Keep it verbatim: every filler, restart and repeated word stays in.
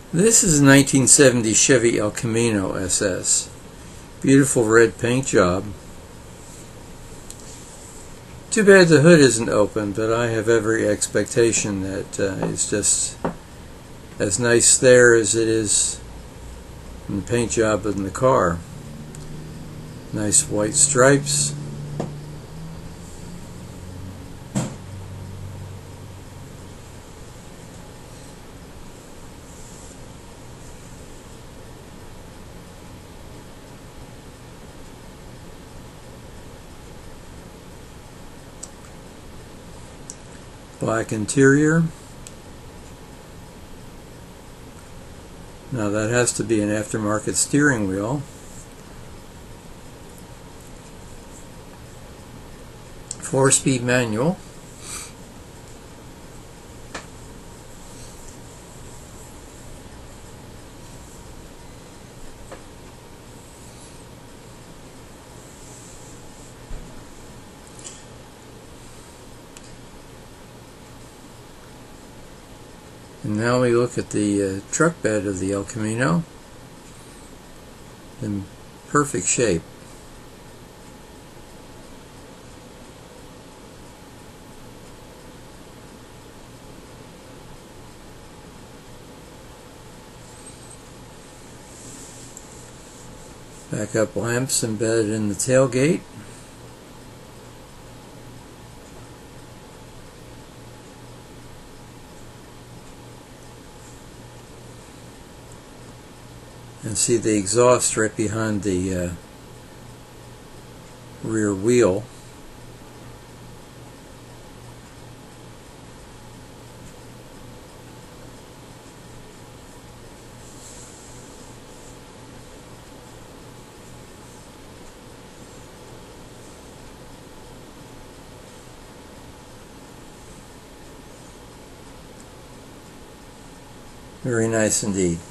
This is a nineteen seventy Chevy El Camino S S. Beautiful red paint job. Too bad the hood isn't open, but I have every expectation that uh, it's just as nice there as it is in the paint job in the car. Nice white stripes. Black interior. Now that has to be an aftermarket steering wheel. Four-speed manual. And now we look at the uh, truck bed of the El Camino, in perfect shape. Backup lamps embedded in the tailgate. And see the exhaust right behind the uh, rear wheel. Very nice indeed.